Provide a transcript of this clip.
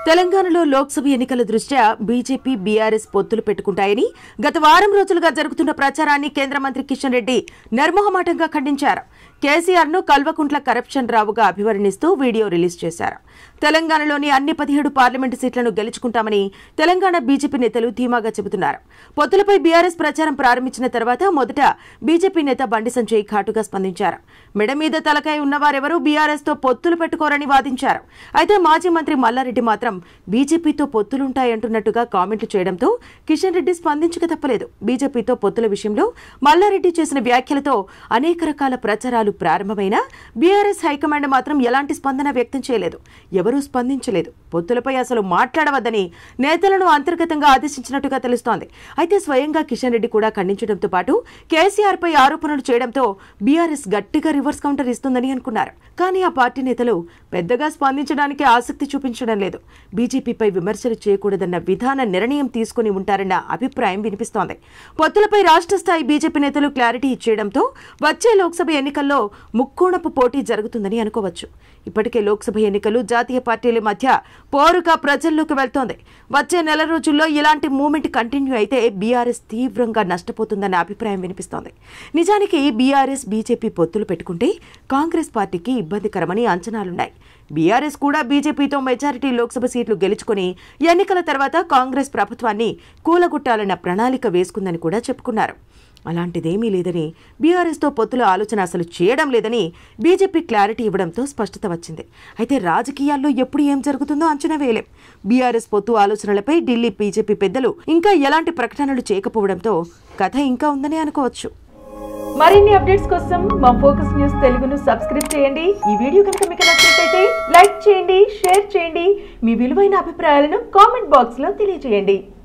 తెలంగాణలో లోక్సభ ఎన్నికల దృష్ట్యా బీజేపీ బీఆర్ఎస్ పొత్తులు పెట్టుకుంటాయని గత వారం రోజులుగా జరుగుతున్న ప్రచారాన్ని కేంద్ర మంత్రి కిషన్ రెడ్డి నిర్మోహమాటంగా ఖండించారు. కేసీఆర్ ను కల్వకుంట్ల కరప్షన్ రావుగా అభివర్ణిస్తూ వీడియో రిలీజ్ చేశారు. తెలంగాణలోని అన్ని 17 పార్లమెంటు సీట్లను గెలుచుకుంటామని తెలంగాణ బీజేపీ నేతలు ధీమాగా చెబుతున్నారు. పొత్తులపై బీఆర్ఎస్ ప్రచారం ప్రారంభించిన తర్వాత మొదట బీజేపీ నేత బండి సంజయ్ ఘాటుగా స్పందించారు. మెడ మీద తలకాయ ఉన్నవారెవరూ బీఆర్ఎస్ తో పొత్తులు పెట్టుకోరని వాదించారు. అయితే మాజీ మంత్రి మల్లారెడ్డి మాత్రం బీజేపీతో పొత్తులుంటాయంటున్నట్టుగా కామెంట్లు చేయడంతో కిషన్ రెడ్డి స్పందించక తప్పలేదు. బీజేపీతో పొత్తుల విషయంలో మల్లారెడ్డి చేసిన వ్యాఖ్యలతో అనేక రకాల ప్రచారాలు ప్రారంభమైనా బీఆర్ఎస్ హైకమాండ్ మాత్రం ఎలాంటి స్పందన వ్యక్తం చేయలేదు. ఎవరూ స్పందించలేదు. పొత్తులపై అసలు మాట్లాడవద్దని నేతలను అంతర్గతంగా ఆదేశించినట్టుగా తెలుస్తోంది. అయితే స్వయంగా కిషన్ రెడ్డి కూడా ఖండించడంతో పాటు కేసీఆర్ పై ఆరోపణలు చేయడంతో బీఆర్ఎస్ గట్టిగా రివర్స్ కౌంటర్ ఇస్తుందని అనుకున్నారు. కానీ ఆ పార్టీ నేతలు పెద్దగా స్పందించడానికి ఆసక్తి చూపించడం లేదు. బీజేపీపై విమర్శలు చేయకూడదన్న విధాన నిర్ణయం తీసుకుని ఉంటారన్న అభిప్రాయం వినిపిస్తోంది. పొత్తులపై రాష్ట్ర స్థాయి బీజేపీ నేతలు క్లారిటీ ఇచ్చేయడంతో వచ్చే లోక్సభ ఎన్నికల్లో ముక్కోణపు పోటీ జరుగుతుందని అనుకోవచ్చు. ఇప్పటికే లోక్సభ ఎన్నికలు జాతీయ పార్టీల మధ్య పోరుగా ప్రజల్లోకి వెళ్తోంది. వచ్చే నెల రోజుల్లో ఇలాంటి మూవ్మెంట్ కంటిన్యూ అయితే బీఆర్ఎస్ తీవ్రంగా నష్టపోతుందన్న అభిప్రాయం వినిపిస్తోంది. నిజానికి బీఆర్ఎస్ బీజేపీ పొత్తులు పెట్టుకుంటే కాంగ్రెస్ పార్టీకి ఇబ్బందికరమని అంచనాలున్నాయి. బీఆర్ఎస్ కూడా బీజేపీతో మెజారిటీ లోక్సభ సీట్లు గెలుచుకుని ఎన్నికల తర్వాత కాంగ్రెస్ ప్రభుత్వాన్ని కూలగొట్టాలన్న ప్రణాళిక వేసుకుందని కూడా చెప్పుకున్నారు. అలాంటిదేమీ లేదని, బీఆర్ఎస్తో పొత్తుల ఆలోచన అసలు చేయడం లేదని బీజేపీ క్లారిటీ ఇవ్వడంతో స్పష్టత వచ్చింది. అయితే రాజకీయాల్లో ఎప్పుడు ఏం జరుగుతుందో అంచనా వేయలేం. బీఆర్ఎస్ పొత్తు ఆలోచనలపై ఢిల్లీ బీజేపీ పెద్దలు ఇంకా ఎలాంటి ప్రకటనలు చేయకపోవడంతో కథ ఇంకా ఉందని అనుకోవచ్చు. మరిన్ని అప్డేట్స్ కోసం మా ఫోకస్ న్యూస్ తెలుగును సబ్స్క్రైబ్ చేయండి. ఈ వీడియో కనుక మీకు నచ్చినట్లయితే లైక్ చేయండి, షేర్ చేయండి. మీ విలువైన అభిప్రాయాలను కామెంట్ బాక్స్ లో తెలియజేయండి.